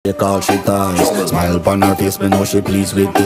Take off she ties. Smile upon her face, me know she pleased with it.